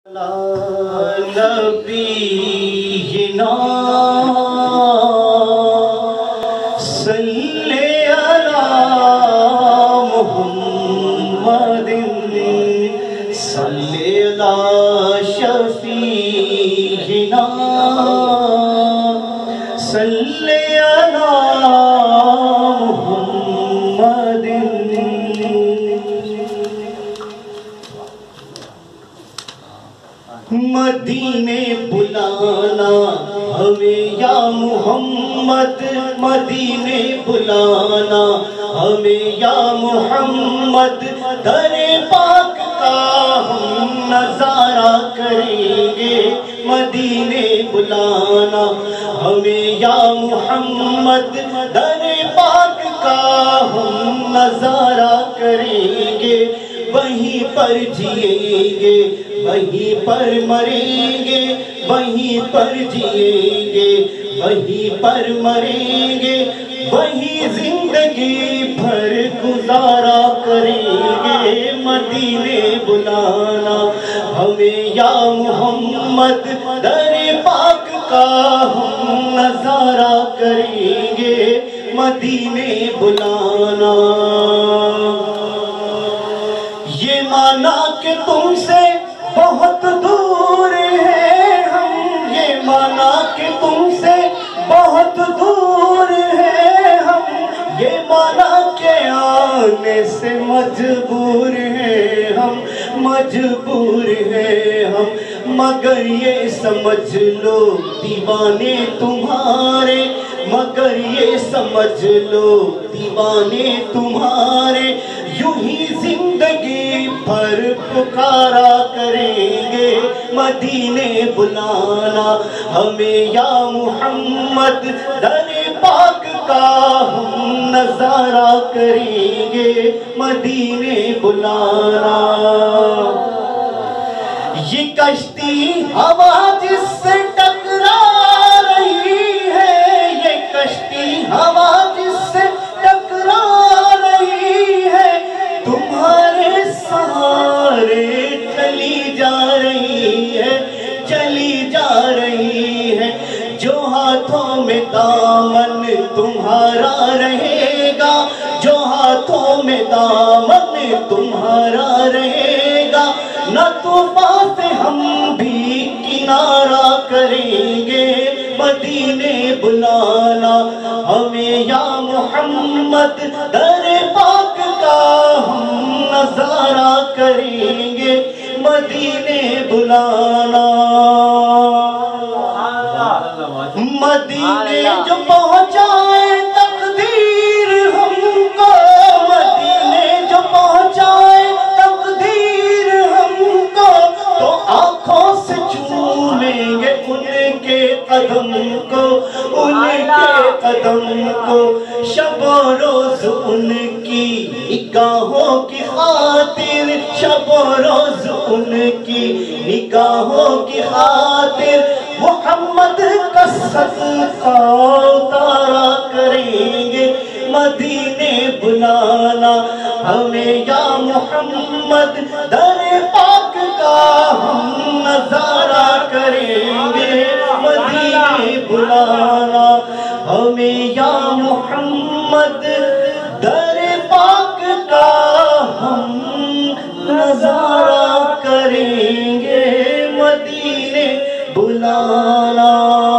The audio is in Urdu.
نبینا صلی علی محمد صلی علی شفیعنا صلی علی محمد مدینے بلانا ہمیں یا محمد مدینے بلانا ہمیں یا محمد در پاک کا ہم نظارہ کریں گے مدینے بلانا ہمیں یا محمد در پاک کا ہم نظارہ کریں گے وہیں پر جئیں گے وہیں پر مریں گے وہیں پر جئیں گے وہیں پر مریں گے وہیں زندگی بھر گزارا کریں گے مدینے بلانا ہمیں یا محمد در پاک کا ہم نظارہ کریں گے مدینے بلانا یہ مانا کہ تم سے بہت دور ہیں ہم یہ مانا کہ تم سے بہت دور ہیں ہم یہ مانا کہ آنے سے مجبور ہیں ہم مجبور ہیں ہم مگر یہ سمجھ لو دیوانے تمہارے مگر یہ سمجھ لو دیوانے تمہارے یوں ہی زندگی بھر پکارا کریں گے مدینے بلانا ہمیں یا محمد در پاک کا ہم نظارہ کریں گے مدینے بلانا یہ کشتی ہوا جس سے ٹکرا رہی ہے یہ کشتی ہوا جس سے ٹکرا رہی ہے تمہارے سہارے چلی جا رہی ہے چلی جا رہی ہے جو ہاتھوں میں دامن تمہارا رہے گا جو ہاتھوں میں دامن تمہارا رہے گا نہ طوفان سے ہم بھی کنارہ کریں گے مدینے بلانا ہمیں یا محمد در پاک کا ہم نظارہ کریں گے مدینے بلانا مدینے جو پہنچائے تقدیر ہم کو مدینے جو پہنچائے تقدیر ہم کو تو آنکھوں سے چومیں گے ان کے قدم کو ان کے قدم کو شب و روز ان کی نگاہوں کی خاطر شب و روز ان کی نگاہوں کی خاطر محمد کا صدقہ اتارا کریں گے مدینے بلانا ہمیں یا محمد در پاک کا ہم نظارہ کریں گے مدینے بلانا ہمیں یا محمد در پاک کا ہم نظارہ کریں گے مدینے بلانا